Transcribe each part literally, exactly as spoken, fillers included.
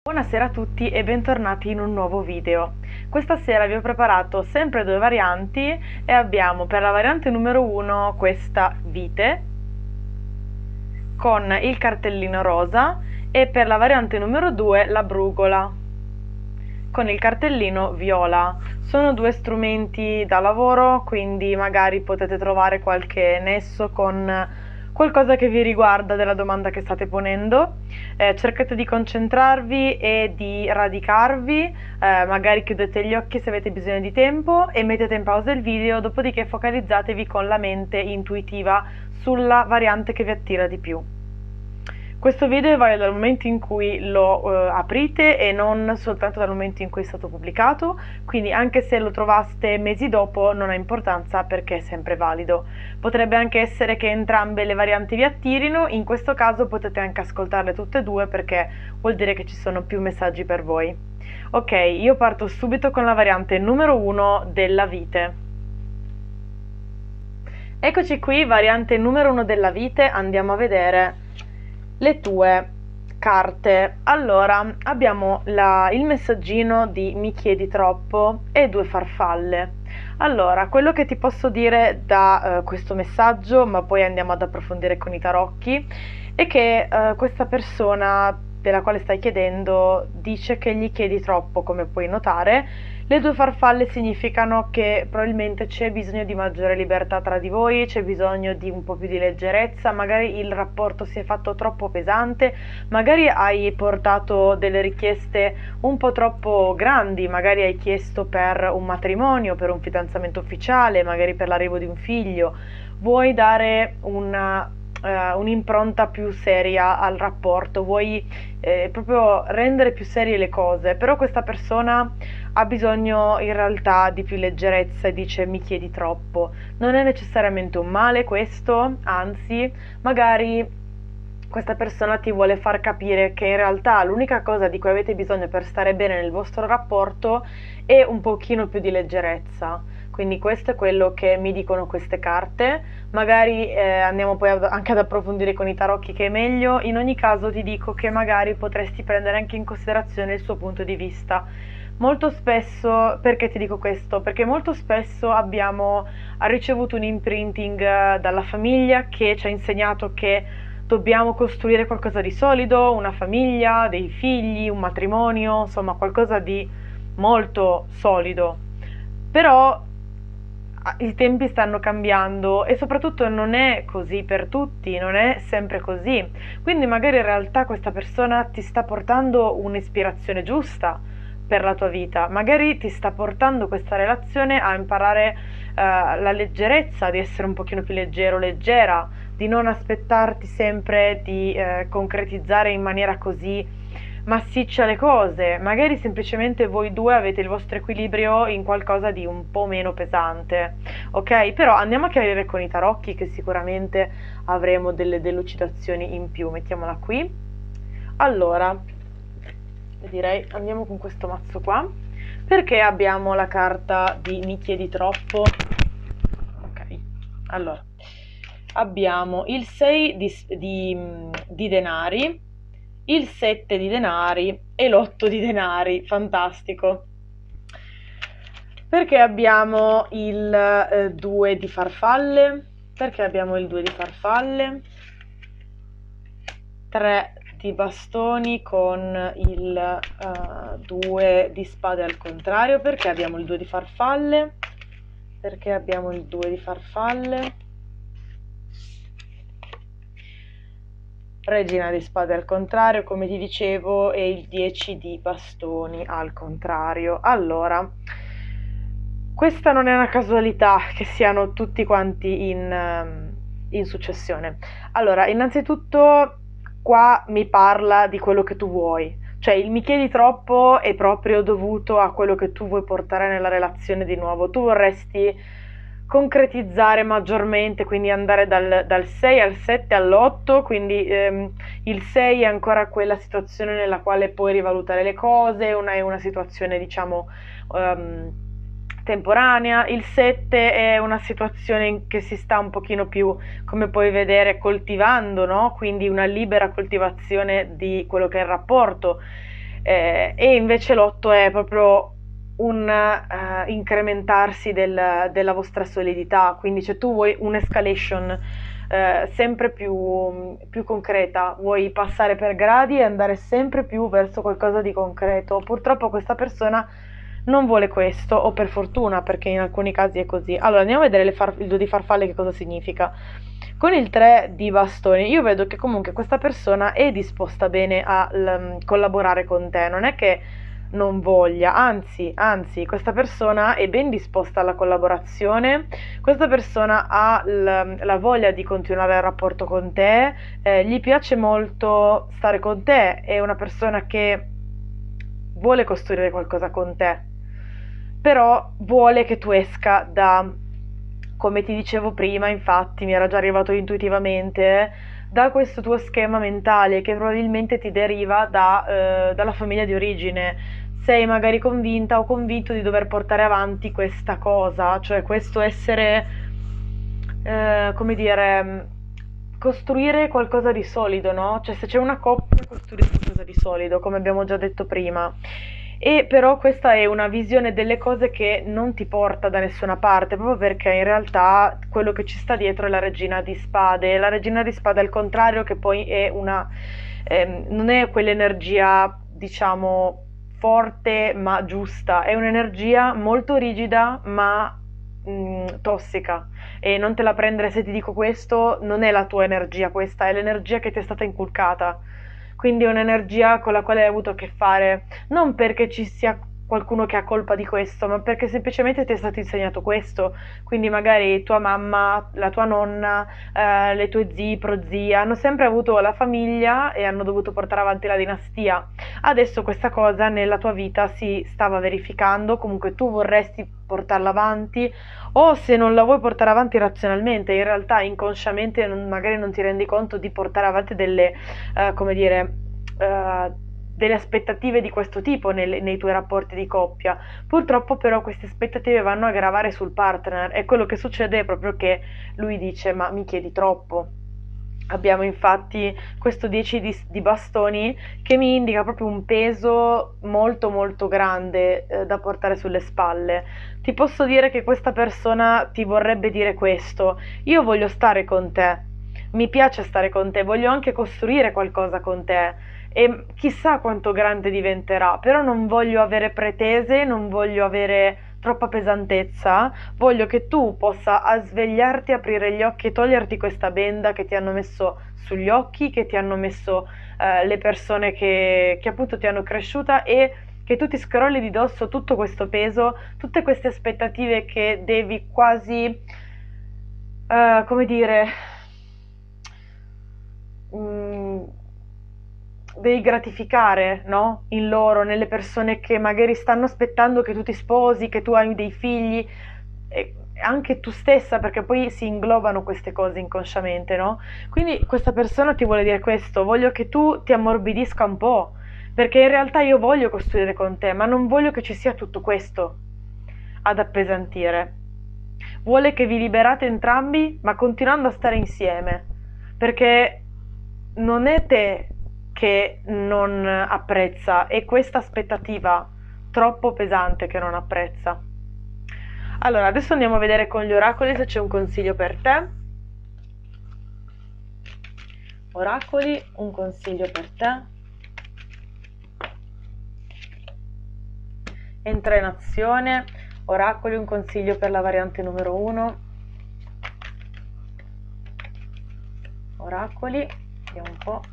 Buonasera a tutti e bentornati in un nuovo video. Questa sera vi ho preparato sempre due varianti e abbiamo per la variante numero uno questa vite con il cartellino rosa e per la variante numero due la brugola con il cartellino viola. Sono due strumenti da lavoro, quindi magari potete trovare qualche nesso con qualcosa che vi riguarda della domanda che state ponendo. Eh, cercate di concentrarvi e di radicarvi, eh, magari chiudete gli occhi se avete bisogno di tempo e mettete in pausa il video, dopodiché focalizzatevi con la mente intuitiva sulla variante che vi attira di più. Questo video vale dal momento in cui lo eh, aprite e non soltanto dal momento in cui è stato pubblicato, quindi anche se lo trovaste mesi dopo non ha importanza perché è sempre valido. Potrebbe anche essere che entrambe le varianti vi attirino, in questo caso potete anche ascoltarle tutte e due perché vuol dire che ci sono più messaggi per voi. Ok, io parto subito con la variante numero uno della vite. Eccoci qui, variante numero uno della vite, andiamo a vedere le tue carte. Allora, abbiamo la, il messaggino di mi chiedi troppo e due farfalle. Allora, quello che ti posso dire da uh, questo messaggio, ma poi andiamo ad approfondire con i tarocchi, è che uh, questa persona della quale stai chiedendo dice che gli chiedi troppo, come puoi notare. Le due farfalle significano che probabilmente c'è bisogno di maggiore libertà tra di voi, c'è bisogno di un po' più di leggerezza, magari il rapporto si è fatto troppo pesante, magari hai portato delle richieste un po' troppo grandi, magari hai chiesto per un matrimonio, per un fidanzamento ufficiale, magari per l'arrivo di un figlio, vuoi dare una Uh, un'impronta più seria al rapporto, vuoi eh, proprio rendere più serie le cose, però questa persona ha bisogno in realtà di più leggerezza e dice mi chiedi troppo. Non è necessariamente un male questo, anzi, magari questa persona ti vuole far capire che in realtà l'unica cosa di cui avete bisogno per stare bene nel vostro rapporto è un pochino più di leggerezza. Quindi questo è quello che mi dicono queste carte, magari eh, andiamo poi ad, anche ad approfondire con i tarocchi che è meglio. In ogni caso ti dico che magari potresti prendere anche in considerazione il suo punto di vista. Molto spesso, perché ti dico questo? Perché molto spesso abbiamo ricevuto un imprinting dalla famiglia che ci ha insegnato che dobbiamo costruire qualcosa di solido, una famiglia, dei figli, un matrimonio, insomma qualcosa di molto solido. Però i tempi stanno cambiando e soprattutto non è così per tutti, non è sempre così. Quindi magari in realtà questa persona ti sta portando un'ispirazione giusta per la tua vita, magari ti sta portando questa relazione a imparare uh, la leggerezza, di essere un pochino più leggero, leggera, di non aspettarti sempre di uh, concretizzare in maniera così massiccia le cose, magari semplicemente voi due avete il vostro equilibrio in qualcosa di un po' meno pesante, ok? Però andiamo a chiarire con i tarocchi che sicuramente avremo delle delucidazioni in più. Mettiamola qui. Allora, direi andiamo con questo mazzo qua, perché abbiamo la carta di mi chiedi troppo. Ok, allora abbiamo il sei di, di, di denari, il sette di denari e l'otto di denari. Fantastico. Perché abbiamo il eh, due di farfalle? Perché abbiamo il due di farfalle? tre di bastoni con il uh, due di spade al contrario. Perché abbiamo il due di farfalle? Perché abbiamo il due di farfalle? Regina di spade al contrario, come ti dicevo, e il dieci di bastoni al contrario. Allora, questa non è una casualità che siano tutti quanti in, in successione. Allora, innanzitutto qua mi parla di quello che tu vuoi, cioè il mi chiedi troppo è proprio dovuto a quello che tu vuoi portare nella relazione di nuovo. Tu vorresti concretizzare maggiormente, quindi andare dal, dal sei al sette all'otto, quindi ehm, il sei è ancora quella situazione nella quale puoi rivalutare le cose, una, è una situazione diciamo um, temporanea, il sette è una situazione in che si sta un pochino più, come puoi vedere, coltivando, no? Quindi una libera coltivazione di quello che è il rapporto. eh, e invece l'otto è proprio un uh, incrementarsi del, della vostra solidità, quindi cioè, tu vuoi un'escalation uh, sempre più, più concreta, vuoi passare per gradi e andare sempre più verso qualcosa di concreto. Purtroppo questa persona non vuole questo, o per fortuna, perché in alcuni casi è così. Allora, andiamo a vedere le far- il due di farfalle che cosa significa. Con il tre di bastoni io vedo che comunque questa persona è disposta bene a l- collaborare con te, non è che non voglia, anzi, anzi, questa persona è ben disposta alla collaborazione, questa persona ha l- la voglia di continuare il rapporto con te, eh, gli piace molto stare con te, è una persona che vuole costruire qualcosa con te, però vuole che tu esca da, come ti dicevo prima, infatti mi era già arrivato intuitivamente, da questo tuo schema mentale che probabilmente ti deriva da, eh, dalla famiglia di origine. Sei magari convinta o convinto di dover portare avanti questa cosa, cioè questo essere, eh, come dire, costruire qualcosa di solido, no? Cioè se c'è una coppia, costruire qualcosa di solido, come abbiamo già detto prima. E però questa è una visione delle cose che non ti porta da nessuna parte, proprio perché in realtà quello che ci sta dietro è la regina di spade. La regina di spade al contrario che poi è una, ehm, non è quell'energia, diciamo, forte ma giusta, è un'energia molto rigida ma mh, tossica. E non te la prendere se ti dico questo, non è la tua energia questa, è l'energia che ti è stata inculcata. Quindi è un'energia con la quale hai avuto a che fare, non perché ci sia qualcuno che ha colpa di questo, ma perché semplicemente ti è stato insegnato questo. Quindi magari tua mamma, la tua nonna, eh, le tue zii, prozii hanno sempre avuto la famiglia e hanno dovuto portare avanti la dinastia. Adesso questa cosa nella tua vita si stava verificando, comunque tu vorresti portarla avanti, o se non la vuoi portare avanti razionalmente, in realtà inconsciamente non- magari non ti rendi conto di portare avanti delle, eh, come dire, eh, delle aspettative di questo tipo nel- nei tuoi rapporti di coppia. Purtroppo però queste aspettative vanno a gravare sul partner e quello che succede è proprio che lui dice ma mi chiedi troppo. Abbiamo infatti questo dieci di, di bastoni che mi indica proprio un peso molto molto grande eh, da portare sulle spalle. Ti posso dire che questa persona ti vorrebbe dire questo: io voglio stare con te, mi piace stare con te, voglio anche costruire qualcosa con te e chissà quanto grande diventerà, però non voglio avere pretese, non voglio avere troppa pesantezza, voglio che tu possa a svegliarti, aprire gli occhi e toglierti questa benda che ti hanno messo sugli occhi, che ti hanno messo eh, le persone che, che appunto ti hanno cresciuta, e che tu ti scrolli di dosso tutto questo peso, tutte queste aspettative che devi quasi, eh, come dire, mh, devi gratificare, no? In loro, nelle persone che magari stanno aspettando che tu ti sposi, che tu hai dei figli, e anche tu stessa, perché poi si inglobano queste cose inconsciamente, no? Quindi questa persona ti vuole dire questo: voglio che tu ti ammorbidisca un po', perché in realtà io voglio costruire con te, ma non voglio che ci sia tutto questo ad appesantire. Vuole che vi liberate entrambi, ma continuando a stare insieme, perché non è te che non apprezza, è questa aspettativa troppo pesante che non apprezza. Allora, adesso andiamo a vedere con gli oracoli se c'è un consiglio per te. Oracoli, un consiglio per te. Entra in azione. Oracoli, un consiglio per la variante numero uno. Oracoli, vediamo un po'.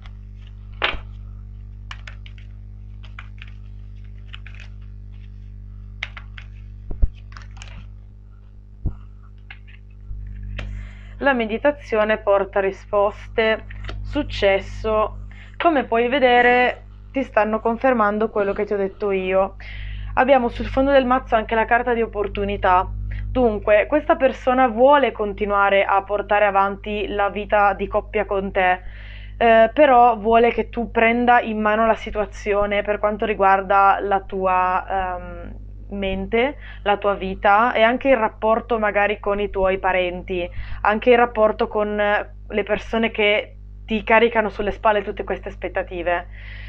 La meditazione porta risposte, successo. Come puoi vedere, ti stanno confermando quello che ti ho detto io. Abbiamo sul fondo del mazzo anche la carta di opportunità. Dunque, questa persona vuole continuare a portare avanti la vita di coppia con te, eh, però vuole che tu prenda in mano la situazione per quanto riguarda la tua ehm, mente, la tua vita e anche il rapporto magari con i tuoi parenti, anche il rapporto con le persone che ti caricano sulle spalle tutte queste aspettative.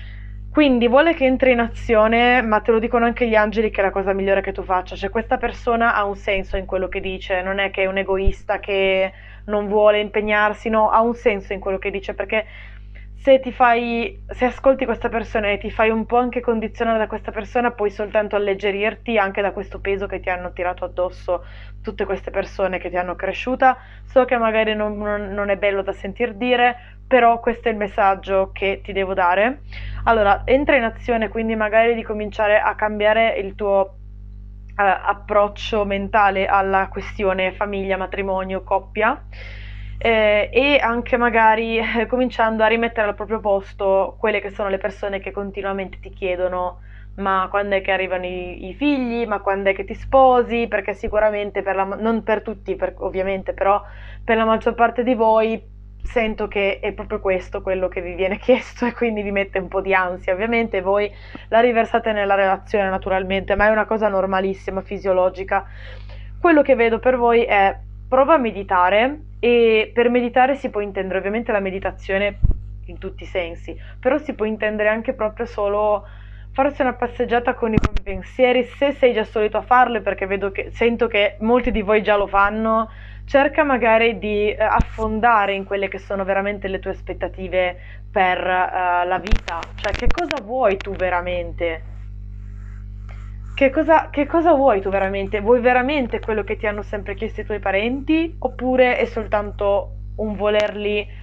Quindi vuole che entri in azione, ma te lo dicono anche gli angeli che è la cosa migliore che tu faccia. Cioè questa persona ha un senso in quello che dice, non è che è un egoista che non vuole impegnarsi, no, ha un senso in quello che dice, perché se ti fai, se ascolti questa persona e ti fai un po' anche condizionare da questa persona, puoi soltanto alleggerirti anche da questo peso che ti hanno tirato addosso tutte queste persone che ti hanno cresciuta. So che magari non, non, non è bello da sentir dire, però questo è il messaggio che ti devo dare. Allora, entra in azione, quindi magari di cominciare a cambiare il tuo eh, approccio mentale alla questione famiglia, matrimonio, coppia. Eh, e anche magari eh, cominciando a rimettere al proprio posto quelle che sono le persone che continuamente ti chiedono ma quando è che arrivano i, i figli, ma quando è che ti sposi, perché sicuramente per la, non per tutti per, ovviamente, però per la maggior parte di voi sento che è proprio questo quello che vi viene chiesto e quindi vi mette un po' di ansia. Ovviamente voi la riversate nella relazione naturalmente, ma è una cosa normalissima, fisiologica. Quello che vedo per voi è: prova a meditare, e per meditare si può intendere ovviamente la meditazione in tutti i sensi, però si può intendere anche proprio solo farsi una passeggiata con i propri pensieri, se sei già solito a farlo, perché vedo che, sento che molti di voi già lo fanno. Cerca magari di eh, affondare in quelle che sono veramente le tue aspettative per eh, la vita, cioè che cosa vuoi tu veramente? Che cosa, che cosa vuoi tu veramente? Vuoi veramente quello che ti hanno sempre chiesto i tuoi parenti? Oppure è soltanto un volerli eh,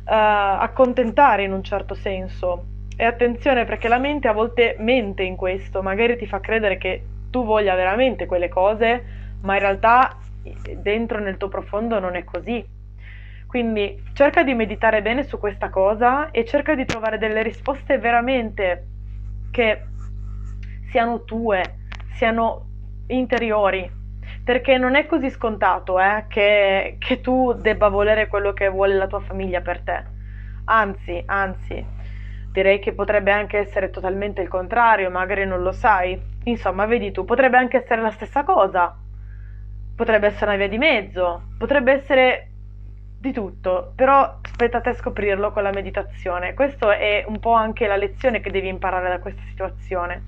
accontentare in un certo senso? E attenzione, perché la mente a volte mente in questo, magari ti fa credere che tu voglia veramente quelle cose, ma in realtà dentro nel tuo profondo non è così. Quindi cerca di meditare bene su questa cosa e cerca di trovare delle risposte veramente che siano tue, siano interiori, perché non è così scontato eh, che, che tu debba volere quello che vuole la tua famiglia per te. Anzi, anzi, direi che potrebbe anche essere totalmente il contrario, magari non lo sai. Insomma, vedi tu, potrebbe anche essere la stessa cosa, potrebbe essere una via di mezzo, potrebbe essere di tutto, però aspetta a te scoprirlo con la meditazione. Questa è un po' anche la lezione che devi imparare da questa situazione.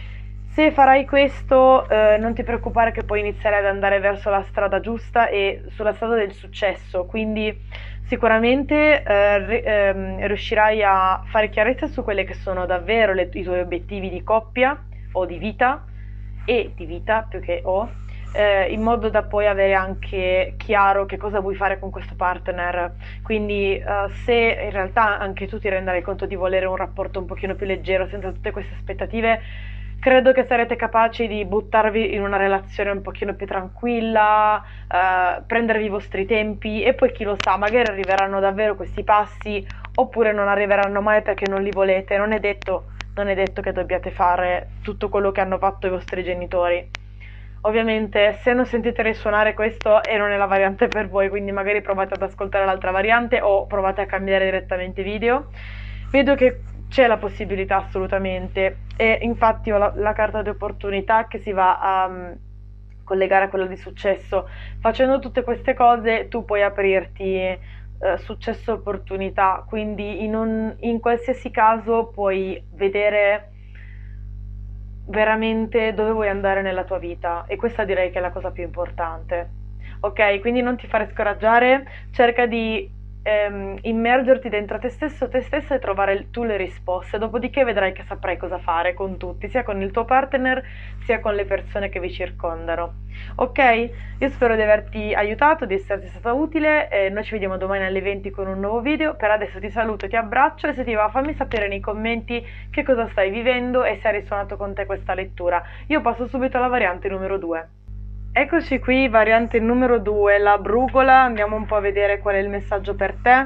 Se farai questo, eh, non ti preoccupare che puoi iniziare ad andare verso la strada giusta e sulla strada del successo, quindi sicuramente eh, ri- ehm, riuscirai a fare chiarezza su quelli che sono davvero le- i tuoi obiettivi di coppia o di vita, e di vita più che o, eh, in modo da poi avere anche chiaro che cosa vuoi fare con questo partner. Quindi eh, se in realtà anche tu ti renderai conto di volere un rapporto un pochino più leggero, senza tutte queste aspettative, credo che sarete capaci di buttarvi in una relazione un pochino più tranquilla, eh, prendervi i vostri tempi, e poi chi lo sa, magari arriveranno davvero questi passi, oppure non arriveranno mai perché non li volete. Non è detto, non è detto che dobbiate fare tutto quello che hanno fatto i vostri genitori. Ovviamente se non sentite risuonare questo e non è la variante per voi, quindi magari provate ad ascoltare l'altra variante o provate a cambiare direttamente video. Vedo che c'è la possibilità assolutamente, e infatti ho la, la carta di opportunità che si va a um, collegare a quella di successo. Facendo tutte queste cose tu puoi aprirti eh, successo e opportunità, quindi in, un, in qualsiasi caso puoi vedere veramente dove vuoi andare nella tua vita, e questa direi che è la cosa più importante. Ok, quindi non ti fare scoraggiare, cerca di ehm, immergerti dentro te stesso, te stessa, e trovare tu le risposte, dopodiché vedrai che saprai cosa fare con tutti, sia con il tuo partner sia con le persone che vi circondano. Ok? Io spero di averti aiutato, di esserti stata utile, e noi ci vediamo domani alle venti con un nuovo video. Per adesso ti saluto, ti abbraccio, e se ti va fammi sapere nei commenti che cosa stai vivendo e se ha risuonato con te questa lettura. Io passo subito alla variante numero due. Eccoci qui, variante numero due, la brugola. Andiamo un po' a vedere qual è il messaggio per te.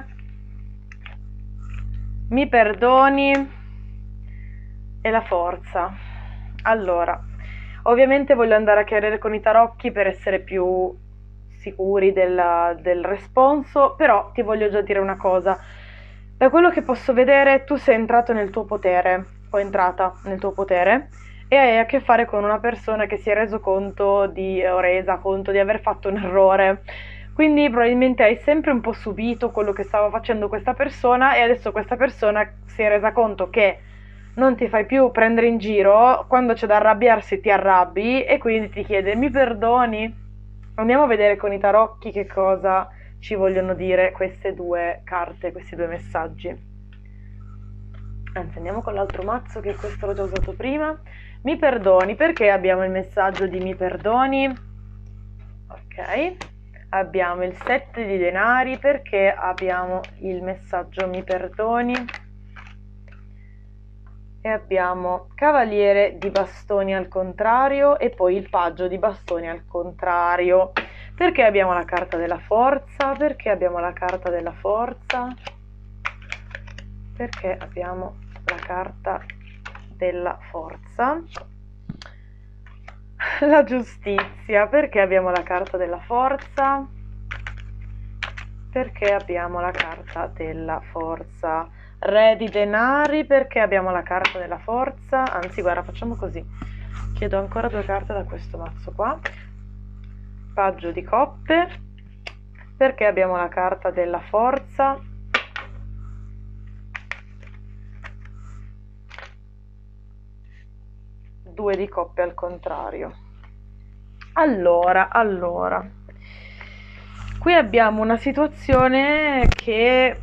Mi perdoni e la forza. Allora, ovviamente voglio andare a chiarire con i tarocchi per essere più sicuri del, del responso, però ti voglio già dire una cosa. Da quello che posso vedere, tu sei entrato nel tuo potere, o entrata nel tuo potere, e hai a che fare con una persona che si è reso conto di, o resa conto di aver fatto un errore. Quindi probabilmente hai sempre un po' subito quello che stava facendo questa persona, e adesso questa persona si è resa conto che non ti fai più prendere in giro, quando c'è da arrabbiarsi ti arrabbi e quindi ti chiede mi perdoni? Andiamo a vedere con i tarocchi che cosa ci vogliono dire queste due carte, questi due messaggi. Anzi, andiamo con l'altro mazzo, che questo l'ho già usato prima. Mi perdoni, perché abbiamo il messaggio di mi perdoni? Ok. Abbiamo il sette di denari, perché abbiamo il messaggio mi perdoni? E abbiamo cavaliere di bastoni al contrario e poi il paggio di bastoni al contrario. Perché abbiamo la carta della forza? Perché abbiamo la carta della forza? Perché abbiamo la carta della forza? La giustizia. Perché abbiamo la carta della forza? Perché abbiamo la carta della forza? Re di denari, perché abbiamo la carta della forza? Anzi, guarda, facciamo così. Chiedo ancora due carte da questo mazzo qua. Paggio di coppe, perché abbiamo la carta della forza? Due di coppe al contrario. Allora, allora. Qui abbiamo una situazione che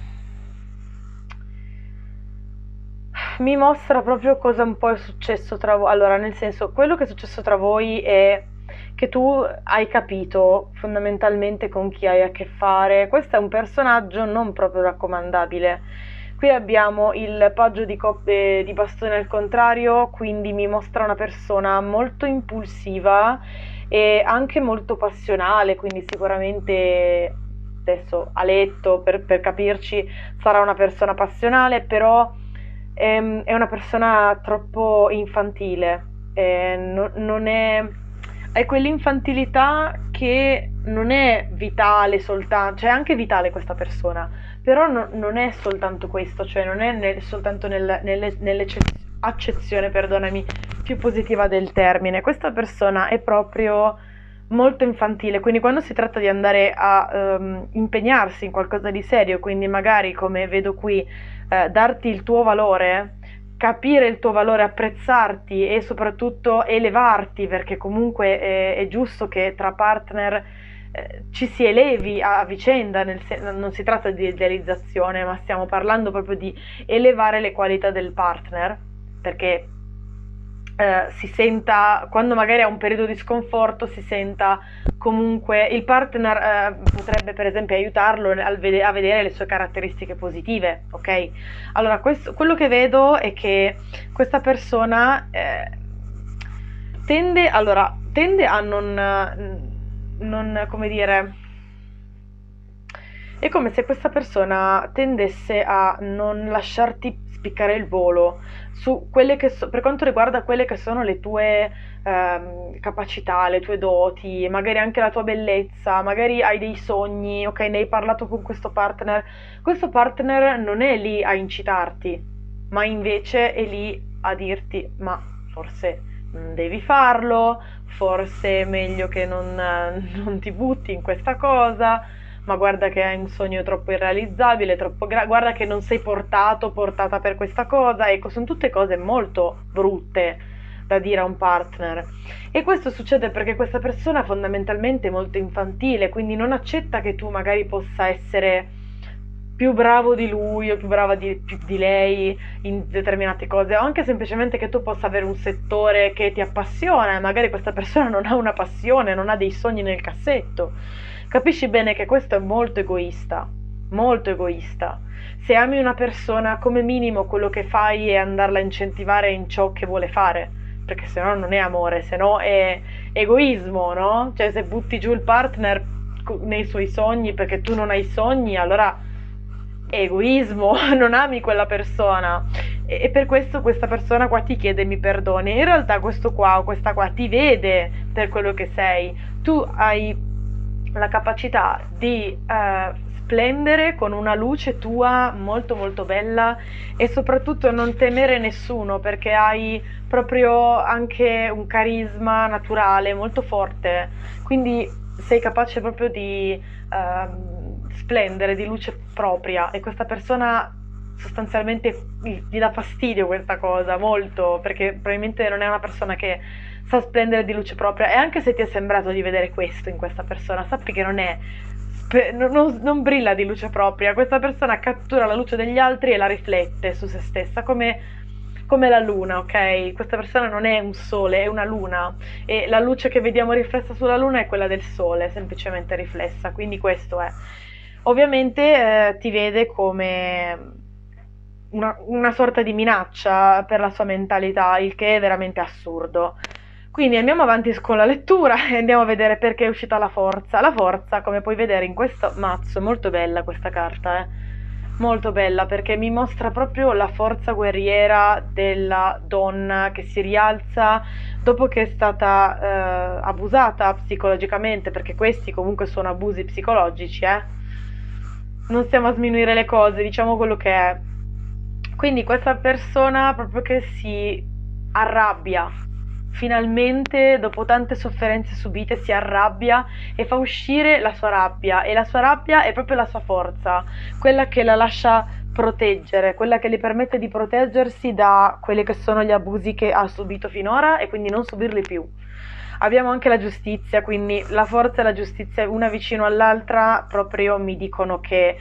mi mostra proprio cosa un po' è successo tra voi. Allora, nel senso, quello che è successo tra voi è che tu hai capito fondamentalmente con chi hai a che fare. Questo è un personaggio non proprio raccomandabile. Qui abbiamo il paggio di coppe di bastone al contrario, quindi mi mostra una persona molto impulsiva e anche molto passionale, quindi sicuramente adesso a letto, per, per capirci, sarà una persona passionale, però ehm, è una persona troppo infantile, eh, no, non è, è quell'infantilità che non è vitale soltanto, cioè è anche vitale questa persona, però no, non è soltanto questo, cioè non è nel, soltanto nel, nelle, nell'accezione, perdonami, più positiva del termine. Questa persona è proprio molto infantile, quindi quando si tratta di andare a um, impegnarsi in qualcosa di serio, quindi magari come vedo qui, eh, darti il tuo valore, capire il tuo valore, apprezzarti e soprattutto elevarti, perché comunque è, è giusto che tra partner eh, ci si elevi a, a vicenda, nel sen- non si tratta di idealizzazione, ma stiamo parlando proprio di elevare le qualità del partner, perché eh, si senta, quando magari ha un periodo di sconforto, si senta comunque il partner eh, potrebbe per esempio aiutarlo al vede- a vedere le sue caratteristiche positive, ok? Allora, questo, quello che vedo è che questa persona eh, tende, allora, tende a non, non, come dire, è come se questa persona tendesse a non lasciarti spiccare il volo su quelle che so, per quanto riguarda quelle che sono le tue ehm, capacità, le tue doti, magari anche la tua bellezza, magari hai dei sogni, ok, ne hai parlato con questo partner, questo partner non è lì a incitarti, ma invece è lì a dirti, ma forse non devi farlo, forse è meglio che non, non ti butti in questa cosa, ma guarda che hai un sogno troppo irrealizzabile, troppo gra- guarda che non sei portato, portata per questa cosa. Ecco, sono tutte cose molto brutte da dire a un partner. E questo succede perché questa persona fondamentalmente è molto infantile, quindi non accetta che tu magari possa essere più bravo di lui o più brava di, più di lei in determinate cose, o anche semplicemente che tu possa avere un settore che ti appassiona e magari questa persona non ha una passione, non ha dei sogni nel cassetto. Capisci bene che questo è molto egoista, molto egoista. Se ami una persona, come minimo quello che fai è andarla a incentivare in ciò che vuole fare, perché se no non è amore, se no è egoismo, no? Cioè se butti giù il partner nei suoi sogni perché tu non hai sogni, allora è egoismo, non ami quella persona. E, e per questo questa persona qua ti chiede mi perdoni. In realtà questo qua o questa qua ti vede per quello che sei. Tu hai la capacità di eh, splendere con una luce tua molto molto bella e soprattutto non temere nessuno, perché hai proprio anche un carisma naturale molto forte, quindi sei capace proprio di eh, splendere di luce propria e questa persona sostanzialmente gli gli dà fastidio questa cosa, molto, perché probabilmente non è una persona che sa splendere di luce propria, e anche se ti è sembrato di vedere questo in questa persona, sappi che non è, pe- non, non- non brilla di luce propria. Questa persona cattura la luce degli altri e la riflette su se stessa, come, come la luna, ok? Questa persona non è un sole, è una luna, e la luce che vediamo riflessa sulla luna è quella del sole, semplicemente riflessa, quindi questo è. Ovviamente eh, ti vede come una, una sorta di minaccia per la sua mentalità, il che è veramente assurdo. Quindi andiamo avanti con la lettura e andiamo a vedere perché è uscita la forza. La forza, come puoi vedere in questo mazzo, è molto bella questa carta, eh? Molto bella, perché mi mostra proprio la forza guerriera della donna che si rialza dopo che è stata eh, abusata psicologicamente, perché questi comunque sono abusi psicologici, eh? Non stiamo a sminuire le cose, diciamo quello che è. Quindi questa persona proprio che si arrabbia, finalmente dopo tante sofferenze subite si arrabbia e fa uscire la sua rabbia, e la sua rabbia è proprio la sua forza, quella che la lascia proteggere, quella che le permette di proteggersi da quelli che sono gli abusi che ha subito finora e quindi non subirli più. Abbiamo anche la giustizia, quindi la forza e la giustizia una vicino all'altra proprio mi dicono che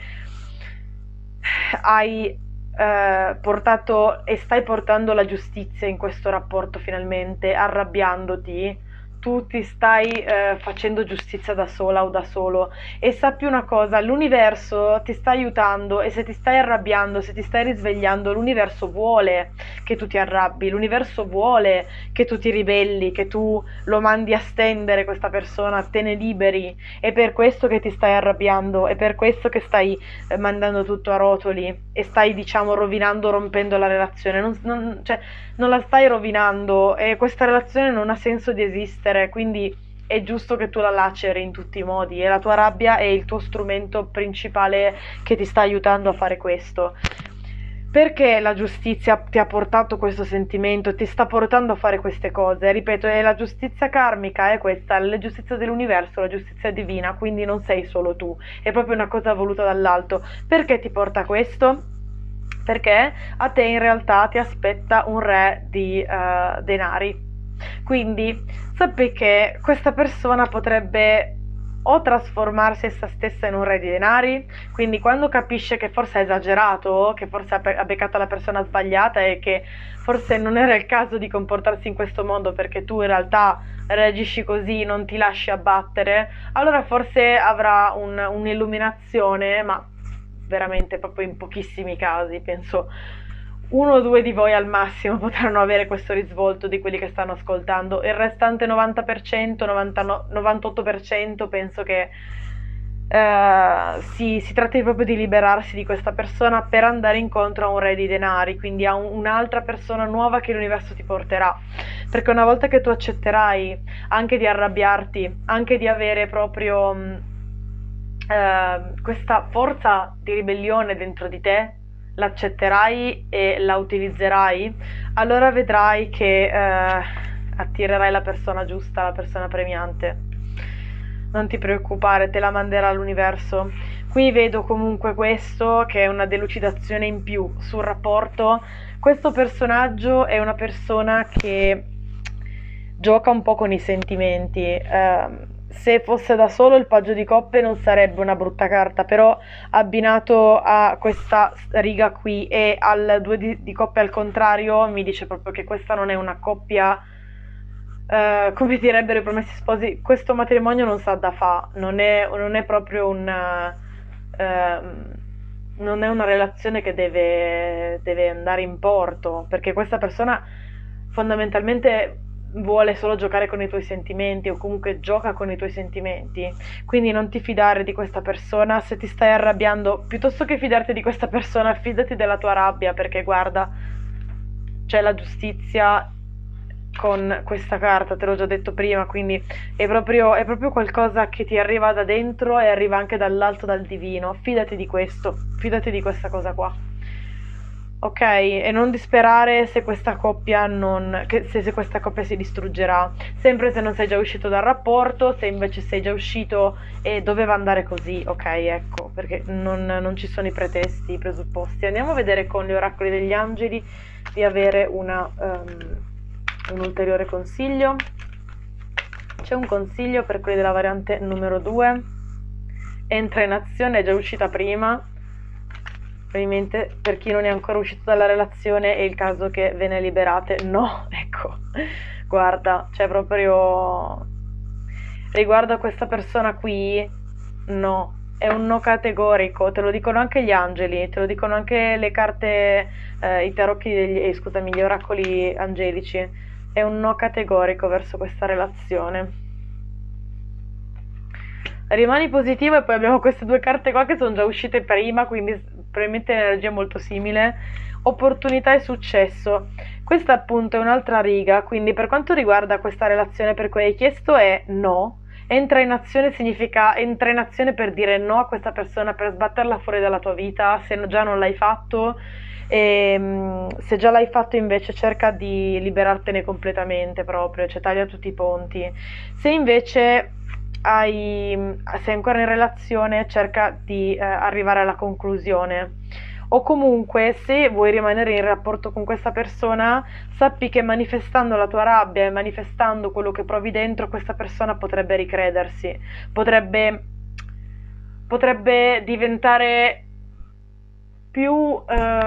hai eh, portato e stai portando la giustizia in questo rapporto finalmente, arrabbiandoti. Tu ti stai eh, facendo giustizia da sola o da solo, e sappi una cosa, l'universo ti sta aiutando, e se ti stai arrabbiando, se ti stai risvegliando, l'universo vuole che tu ti arrabbi, l'universo vuole che tu ti ribelli, che tu lo mandi a stendere questa persona, te ne liberi. È per questo che ti stai arrabbiando, è per questo che stai eh, mandando tutto a rotoli e stai, diciamo, rovinando, rompendo la relazione. Non, non, cioè, non la stai rovinando, e questa relazione non ha senso di esistere, quindi è giusto che tu la laceri in tutti i modi, e la tua rabbia è il tuo strumento principale che ti sta aiutando a fare questo. Perché la giustizia ti ha portato questo sentimento, ti sta portando a fare queste cose? Ripeto, è la giustizia karmica, è questa, la giustizia dell'universo, la giustizia divina, quindi non sei solo tu, è proprio una cosa voluta dall'alto. Perché ti porta questo? Perché a te in realtà ti aspetta un re di uh, denari. Quindi sappi che questa persona potrebbe o trasformarsi essa stessa in un re di denari, quindi quando capisce che forse ha esagerato, che forse ha, pe- ha beccato la persona sbagliata e che forse non era il caso di comportarsi in questo modo perché tu in realtà reagisci così, non ti lasci abbattere, allora forse avrà un, un'illuminazione, ma veramente proprio in pochissimi casi, penso uno o due di voi al massimo potranno avere questo risvolto di quelli che stanno ascoltando. Il restante novanta per cento, novantotto, novantotto per cento penso che eh, si, si tratti proprio di liberarsi di questa persona per andare incontro a un re di denari, quindi a un, un'altra persona nuova che l'universo ti porterà, perché una volta che tu accetterai anche di arrabbiarti, anche di avere proprio mh, eh, questa forza di ribellione dentro di te, l'accetterai e la utilizzerai, allora vedrai che eh, attirerai la persona giusta, la persona premiante. Non ti preoccupare, te la manderà l'universo. Qui vedo comunque questo, che è una delucidazione in più sul rapporto. Questo personaggio è una persona che gioca un po' con i sentimenti. Eh, se fosse da solo il paggio di coppe non sarebbe una brutta carta, però abbinato a questa riga qui e al due di, di coppe al contrario mi dice proprio che questa non è una coppia, eh, come direbbero i promessi sposi, questo matrimonio non sa da fa, non è, non è proprio un eh, non è una relazione che deve, deve andare in porto, perché questa persona fondamentalmente vuole solo giocare con i tuoi sentimenti, o comunque gioca con i tuoi sentimenti. Quindi non ti fidare di questa persona. Se ti stai arrabbiando, piuttosto che fidarti di questa persona, fidati della tua rabbia, perché guarda, c'è la giustizia con questa carta, te l'ho già detto prima, quindi è proprio, è proprio qualcosa che ti arriva da dentro e arriva anche dall'alto, dal divino. Fidati di questo, fidati di questa cosa qua. ok? E non disperare se questa coppia non, che- se, se questa coppia si distruggerà, sempre se non sei già uscito dal rapporto, se invece sei già uscito e doveva andare così, ok, ecco, perché non, non ci sono i pretesti, i presupposti. Andiamo a vedere con gli oracoli degli angeli di avere una, um, un ulteriore consiglio. C'è un consiglio per quelli della variante numero due, entra in azione, è già uscita prima. Probabilmente per chi non è ancora uscito dalla relazione è il caso che ve ne liberate. No, ecco, guarda, c'è proprio riguardo a questa persona qui, no, è un no categorico, te lo dicono anche gli angeli, te lo dicono anche le carte, eh, i tarocchi degli, eh, scusami, gli oracoli angelici, è un no categorico verso questa relazione. Rimani positivo e poi abbiamo queste due carte qua che sono già uscite prima, quindi probabilmente l'energia è molto simile. Opportunità e successo. Questa appunto è un'altra riga, quindi per quanto riguarda questa relazione per cui hai chiesto è no. Entra in azione significa entra in azione per dire no a questa persona, per sbatterla fuori dalla tua vita, se già non l'hai fatto. E se già l'hai fatto invece cerca di liberartene completamente proprio, cioè taglia tutti i ponti. Se invece hai, sei ancora in relazione, cerca di eh, arrivare alla conclusione. O comunque, se vuoi rimanere in rapporto con questa persona, sappi che manifestando la tua rabbia e manifestando quello che provi dentro, questa persona potrebbe ricredersi, potrebbe, potrebbe diventare più,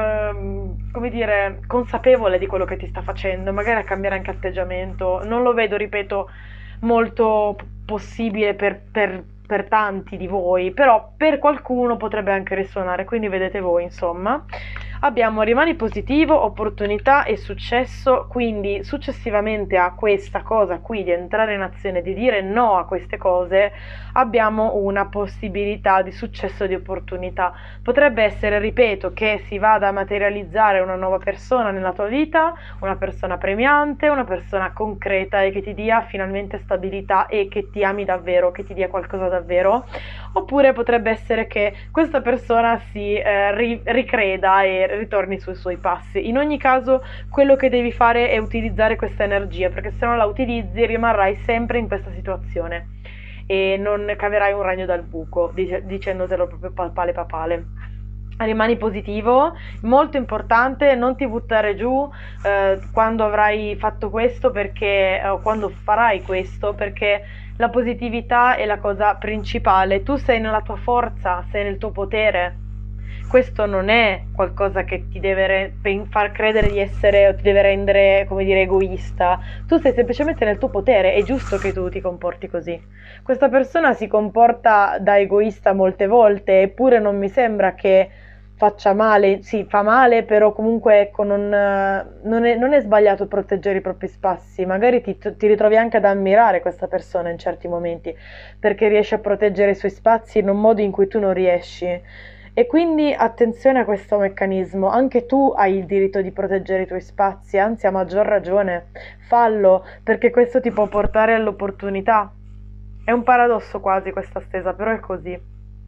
ehm, come dire, consapevole di quello che ti sta facendo, magari a cambiare anche atteggiamento. Non lo vedo, ripeto, molto possibile per, per, per tanti di voi, però per qualcuno potrebbe anche risuonare, quindi vedete voi, insomma. Abbiamo rimani positivo, opportunità e successo, quindi successivamente a questa cosa qui di entrare in azione, di dire no a queste cose, abbiamo una possibilità di successo e di opportunità. Potrebbe essere, ripeto, che si vada a materializzare una nuova persona nella tua vita, una persona premiante, una persona concreta e che ti dia finalmente stabilità e che ti ami davvero, che ti dia qualcosa davvero. Oppure potrebbe essere che questa persona si eh, ri- ricreda e ritorni sui suoi passi. In ogni caso, quello che devi fare è utilizzare questa energia, perché se non la utilizzi rimarrai sempre in questa situazione e non caverai un ragno dal buco, dic- dicendotelo proprio papale papale. Rimani positivo, molto importante, non ti buttare giù eh, quando avrai fatto questo, perché o quando farai questo, perché la positività è la cosa principale. Tu sei nella tua forza, sei nel tuo potere. Questo non è qualcosa che ti deve re- far credere di essere o ti deve rendere, come dire, egoista. Tu sei semplicemente nel tuo potere, è giusto che tu ti comporti così. Questa persona si comporta da egoista molte volte, eppure non mi sembra che faccia male, sì, fa male, però comunque ecco, non, non è, non è sbagliato proteggere i propri spazi, magari ti, ti ritrovi anche ad ammirare questa persona in certi momenti, perché riesce a proteggere i suoi spazi in un modo in cui tu non riesci. E quindi attenzione a questo meccanismo, anche tu hai il diritto di proteggere i tuoi spazi, anzi a maggior ragione, fallo, perché questo ti può portare all'opportunità. È un paradosso quasi questa stesa, però è così.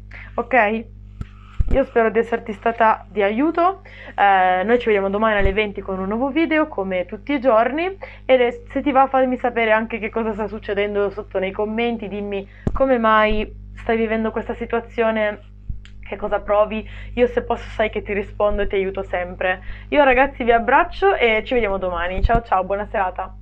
Ok? Io spero di esserti stata di aiuto, eh, noi ci vediamo domani alle venti con un nuovo video come tutti i giorni e se ti va fammi sapere anche che cosa sta succedendo sotto nei commenti, dimmi come mai stai vivendo questa situazione, che cosa provi, io se posso sai che ti rispondo e ti aiuto sempre. Io ragazzi vi abbraccio e ci vediamo domani, ciao ciao, buona serata.